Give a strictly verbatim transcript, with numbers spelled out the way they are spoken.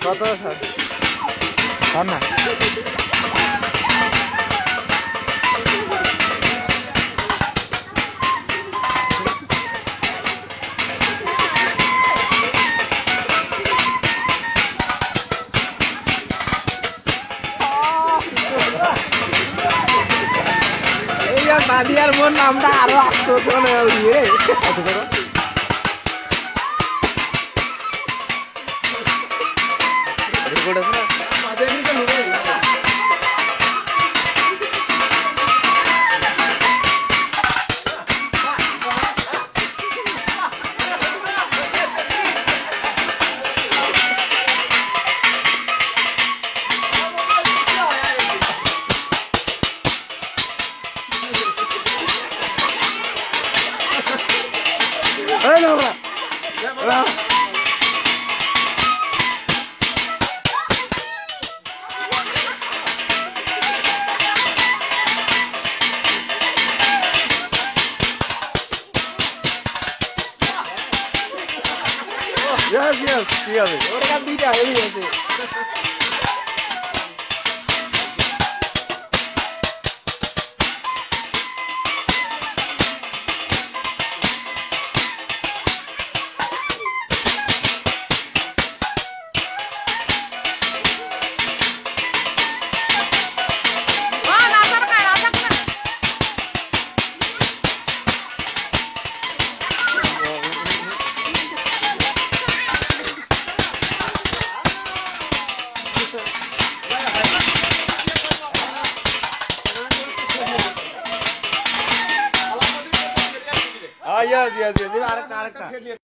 কত sir sir না নাদিয়ার মোর নামটা আরো আসতো চলে ইয়ে কত করো রেকর্ড আছে না মাঝে এমনি কেন হবে Hello, hello. Yes, yes, yes. What can be done? Ah, yes, yes, yes.